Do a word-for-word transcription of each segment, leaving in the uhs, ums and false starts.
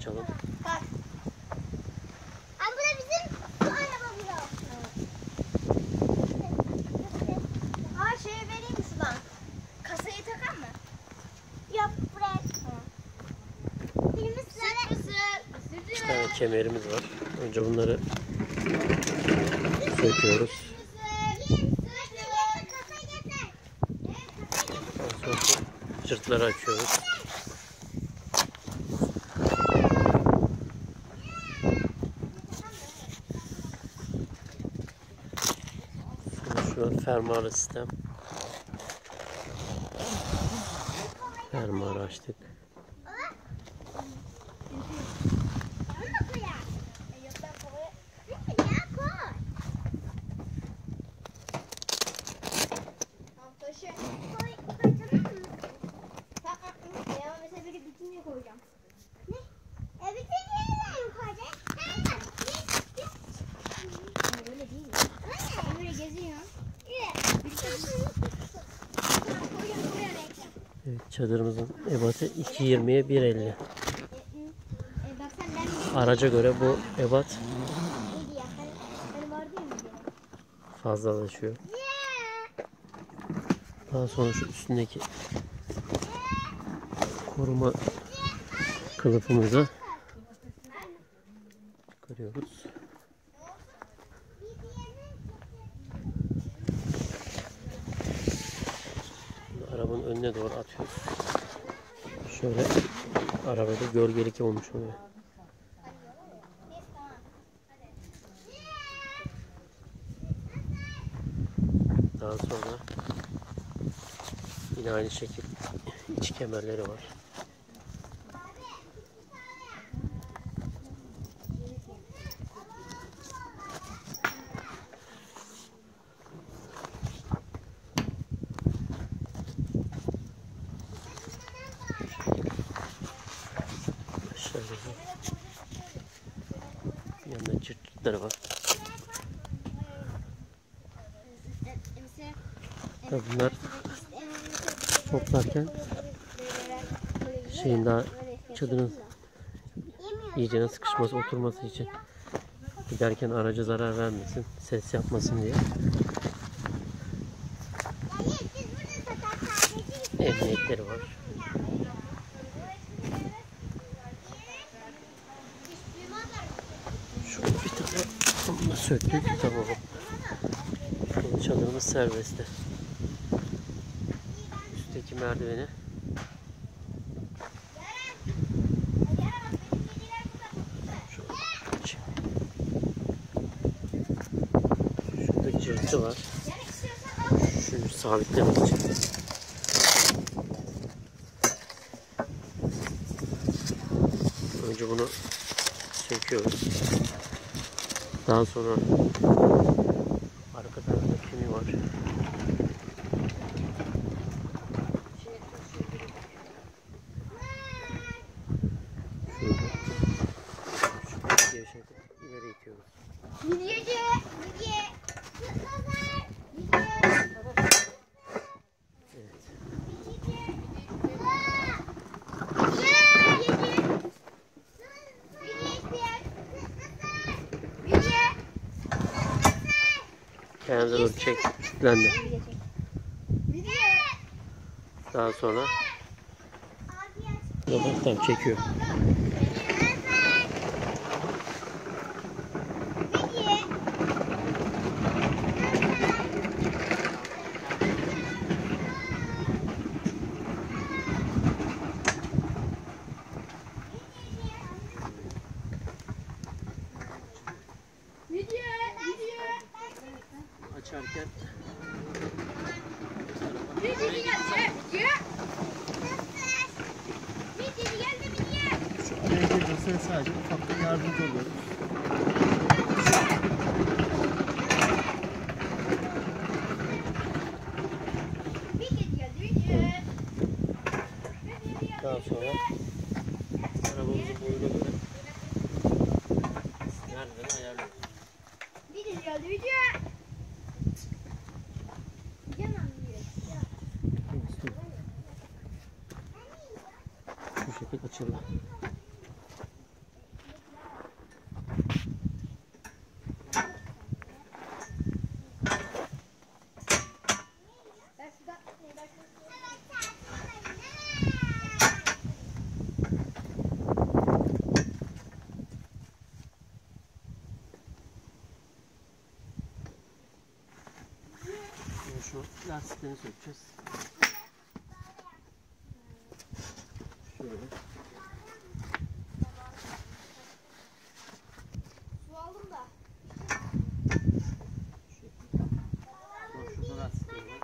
açalım. Bak. Ama bu da bizim bu arabamız. Ha şeyi vereyim mi sudan? Kasayı takan mı? Yok bırak. Tamam. Süt mısır. İki tane kemerimiz var. Önce bunları söküyoruz. Sonra cırtları açıyoruz. Şu fermuarlı sistem. Fermuarı açtık. Evet, çadırımızın ebatı iki yirmiye bir elli. Araca göre bu ebat fazlalaşıyor. Daha sonra şu üstündeki koruma kılıfımızı çıkarıyoruz. Arabanın önüne doğru atıyoruz. Şöyle arabada gölgelik olmuş oluyor. Daha sonra yine aynı şekilde iç kemerleri var. Bir yandan çırtçıkları var. Tabii bunlar toplarken şeyin daha çadırın iyicene sıkışması, oturması için, giderken araca zarar vermesin, ses yapmasın diye. Emniyetleri var. Şöyle bir tane bunu söktük, tamam. Şimdi çadırımız serbestte. Üstteki merdiveni şurada cırtı var. Şunu sabitlemek için. Önce bunu söküyoruz. Daha sonra arka tarafta pimi var. Şurada. Şu gevşetip ileri itiyoruz. Videocu, video. Evet. Kendinize doğru çek, kilitlendi. Daha sonra robottan çekiyor. Açarken şu araya girmesine sadece ufaktan yardımcı oluyoruz. Daha sonra arabamızın boyuna göre merdiveni ayarlıyoruz. Şu şekilde açıldı. Bunun lastiklerini sökeceğiz. Şöyle. Su aldım da. Bak şurada lastikleri var.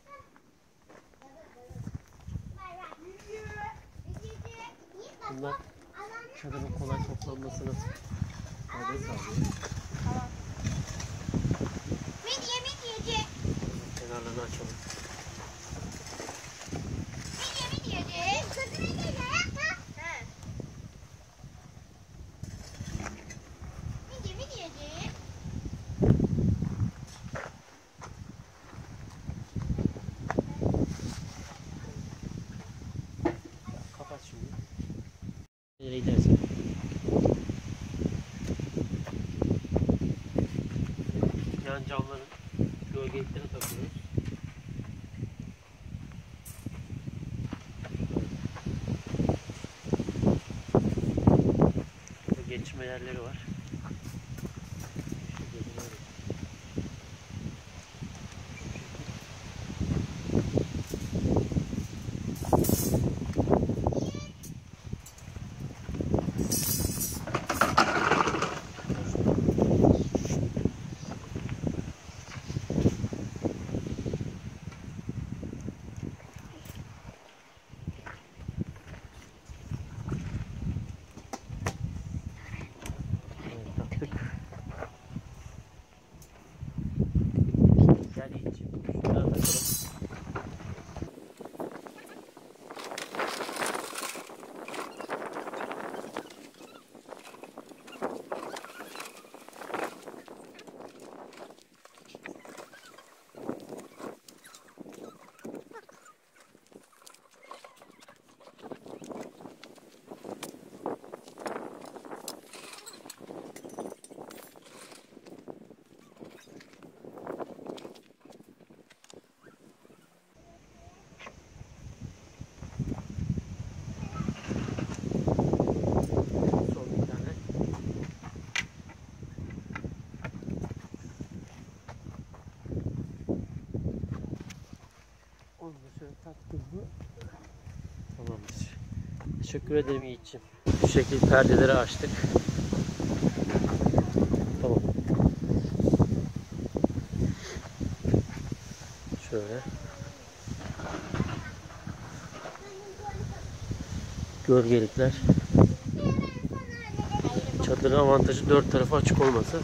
Bunlar çadırın kolay toplanmasına fayda sağlıyor. Tamam. Midye midyeci. Kenarlarını açalım. Midye midyeci. Kızı midyeci yapma. He. Midye midyeci. Kapat şimdi. Nereye gidersen. Yan camların gölgeliklerine takıyoruz. Burada geçme yerleri var. Gel hiç. Şuradan takalım. Son bir tane. Onu da şöyle taktık mı? Tamamdır. Teşekkür ederim Yiğit'ciğim. Bu şekilde perdeleri açtık. Tamam. Şöyle. Gölgelikler. Çadırın avantajı dört tarafı açık olması.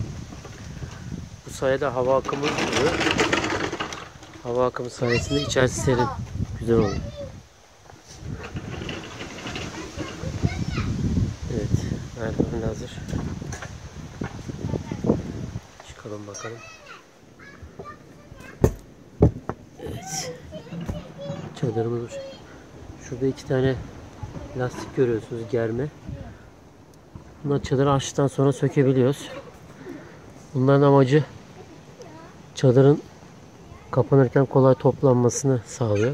Bu sayede hava akımı oluyor. Hava akımı sayesinde içerisi serin. Güzel oluyor. Evet. Merdiven hazır. Çıkalım bakalım. Evet. Çadırımız. Şurada iki tane lastik görüyorsunuz, germe. Bunları çadırı açtıktan sonra sökebiliyoruz. Bunların amacı çadırın kapanırken kolay toplanmasını sağlıyor.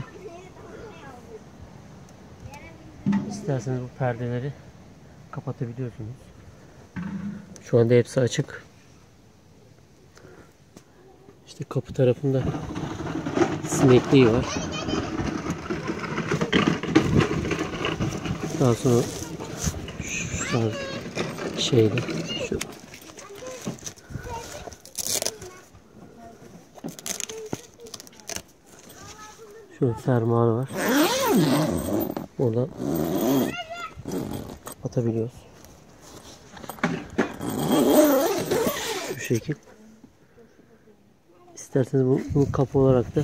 İsterseniz bu perdeleri kapatabiliyorsunuz. Şu anda hepsi açık. İşte kapı tarafında sinekliği var. Daha sonra şu şeyde şu şu fermuarı var. Oradan kapatabiliyoruz. Şu şekil. İsterseniz bunu, bunu kapı olarak da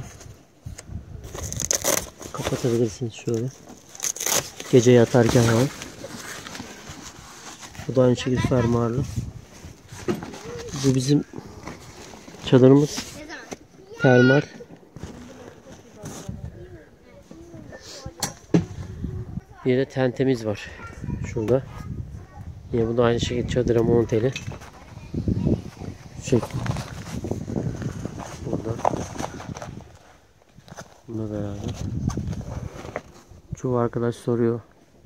kapatabilirsiniz şöyle. Gece yatarken var. Bu da aynı şekilde fermuarlı. Bu bizim çadırımız. Termal. Bir de tentemiz var. Şurada. Yine bu da aynı şekilde çadıra monteli. Şu şekilde. Burada. Bununla beraber. Çoğu arkadaş soruyor.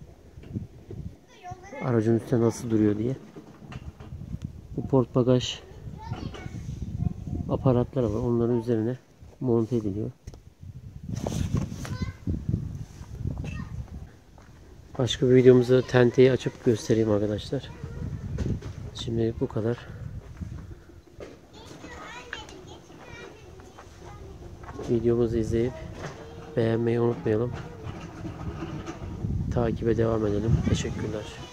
Aracın üstüne nasıl duruyor diye. Bu port bagaj aparatları var. Onların üzerine monte ediliyor. Başka bir videomuzda tenteyi açıp göstereyim arkadaşlar. Şimdi bu kadar. Videomuzu izleyip beğenmeyi unutmayalım. Takibe devam edelim. Teşekkürler.